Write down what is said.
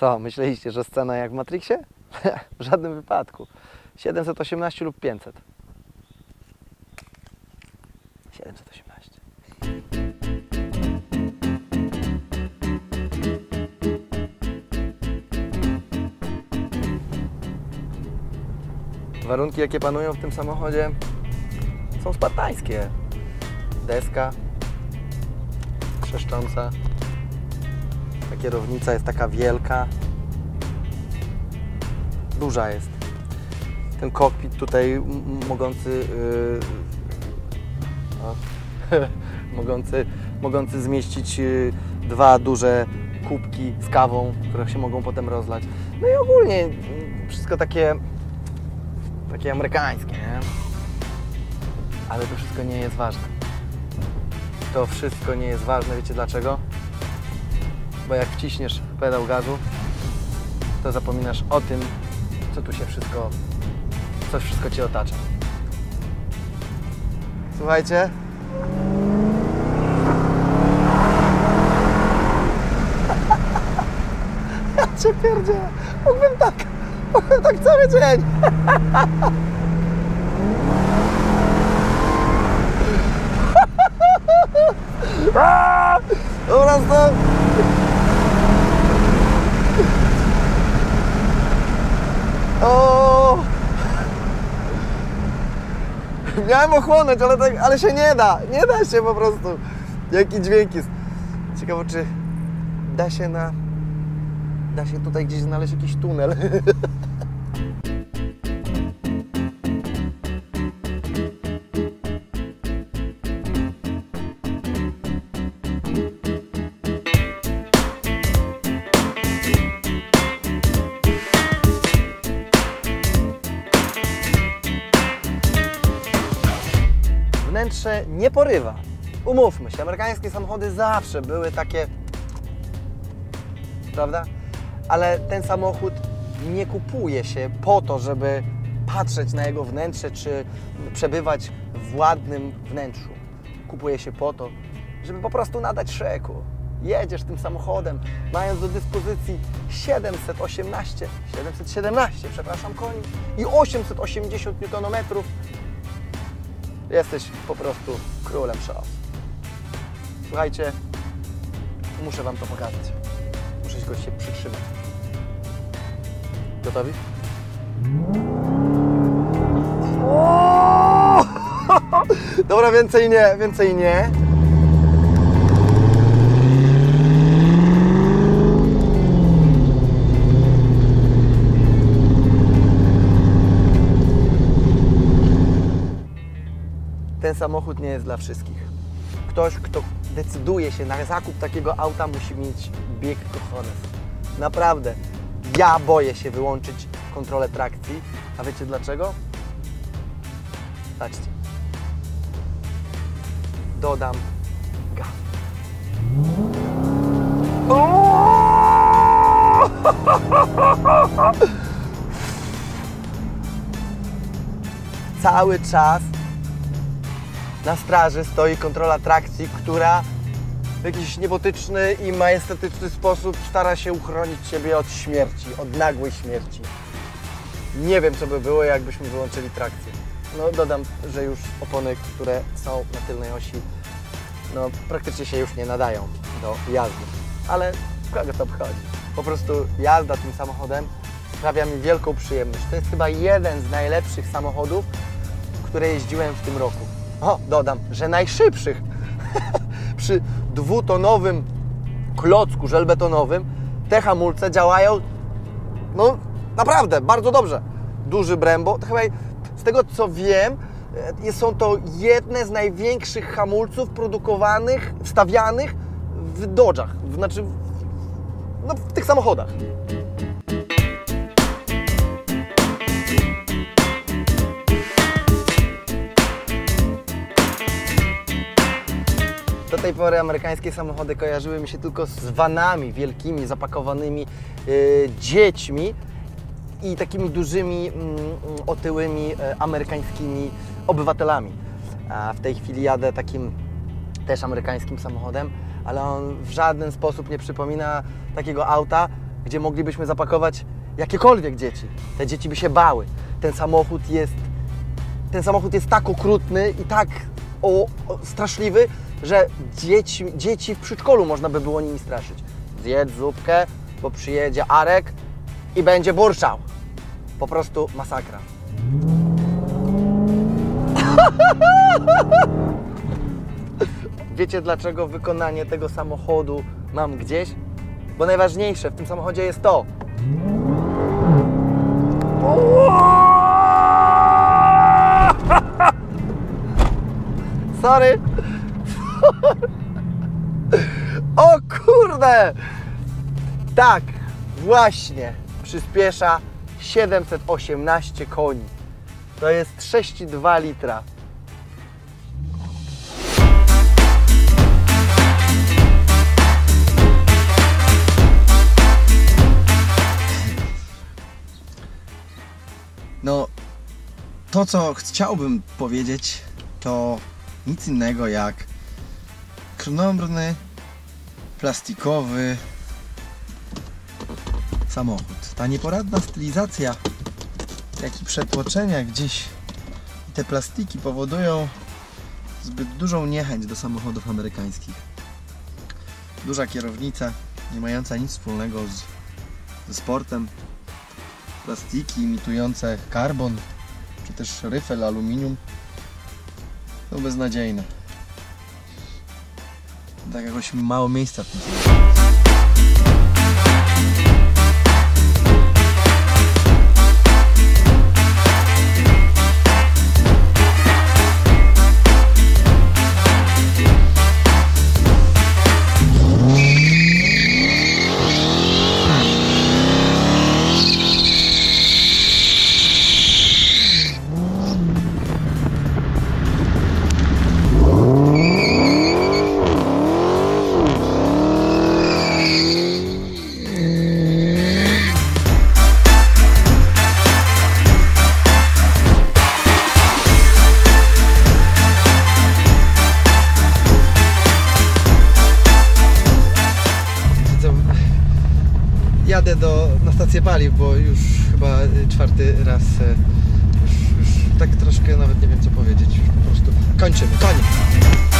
Co, myśleliście, że scena jak w Matrixie? W żadnym wypadku. 718 lub 500. 718. Warunki, jakie panują w tym samochodzie, są spartańskie. Deska trzeszcząca. Ta kierownica jest taka wielka. Duża jest. Ten kokpit tutaj mogący mogący zmieścić dwa duże kubki z kawą, które się mogą potem rozlać. No i ogólnie wszystko takie amerykańskie, nie? Ale to wszystko nie jest ważne. To wszystko nie jest ważne, wiecie dlaczego? Bo jak wciśniesz pedał gazu, to zapominasz o tym, co tu się wszystko, co wszystko Cię otacza. Słuchajcie. Ja Cię pierdzielę. Mógłbym tak cały dzień. Dobra, stop. O! Miałem ochłonąć, ale się nie da. Nie da się po prostu. Jaki dźwięk jest. Ciekawe, czy da się tutaj gdzieś znaleźć jakiś tunel. Wnętrze nie porywa. Umówmy się, amerykańskie samochody zawsze były takie, prawda? Ale ten samochód nie kupuje się po to, żeby patrzeć na jego wnętrze, czy przebywać w ładnym wnętrzu. Kupuje się po to, żeby po prostu nadać szreku. Jedziesz tym samochodem, mając do dyspozycji 717 koni i 880 Nm. Jesteś po prostu królem szału. Słuchajcie, muszę Wam to pokazać. Muszę się przytrzymać. Gotowi? Dobra, więcej nie. Ten samochód nie jest dla wszystkich. Ktoś, kto decyduje się na zakup takiego auta, musi mieć bieg cojones. Naprawdę. Ja boję się wyłączyć kontrolę trakcji. A wiecie dlaczego? Patrzcie. Dodam gaz. Cały czas na straży stoi kontrola trakcji, która w jakiś niebotyczny i majestatyczny sposób stara się uchronić Ciebie od śmierci, od nagłej śmierci. Nie wiem, co by było, jakbyśmy wyłączyli trakcję. No, dodam, że już opony, które są na tylnej osi, no, praktycznie się już nie nadają do jazdy. Ale kogo to obchodzi? Po prostu jazda tym samochodem sprawia mi wielką przyjemność. To jest chyba jeden z najlepszych samochodów, które jeździłem w tym roku. O, dodam, że najszybszych. Przy dwutonowym klocku żelbetonowym te hamulce działają, no naprawdę, bardzo dobrze. Duży Brembo, to chyba z tego co wiem, są to jedne z największych hamulców produkowanych, wstawianych w Dodge'ach, znaczy no, w tych samochodach. Do tej pory amerykańskie samochody kojarzyły mi się tylko z vanami wielkimi, zapakowanymi dziećmi i takimi dużymi, otyłymi amerykańskimi obywatelami. A w tej chwili jadę takim też amerykańskim samochodem, ale on w żaden sposób nie przypomina takiego auta, gdzie moglibyśmy zapakować jakiekolwiek dzieci. Te dzieci by się bały. Ten samochód jest tak okrutny i tak straszliwy, że dzieci w przedszkolu można by było nimi straszyć. Zjedz zupkę, bo przyjedzie Arek i będzie burczał. Po prostu masakra. Wiecie, dlaczego wykonanie tego samochodu mam gdzieś? Bo najważniejsze w tym samochodzie jest to. Sorry. O kurde! Tak, właśnie przyspiesza 718 koni. To jest 6,2 litra. No, to co chciałbym powiedzieć, to nic innego jak krnąbrny, plastikowy samochód. Ta nieporadna stylizacja, jak i przetłoczenia gdzieś i te plastiki powodują zbyt dużą niechęć do samochodów amerykańskich. Duża kierownica, nie mająca nic wspólnego ze sportem. Plastiki imitujące karbon, czy też ryfel aluminium są beznadziejne. Tak jakoś mało miejsca w tym samochodzie. Jadę na stację paliw, bo już chyba 4. raz już tak troszkę nawet nie wiem co powiedzieć. Już po prostu kończymy, koniec.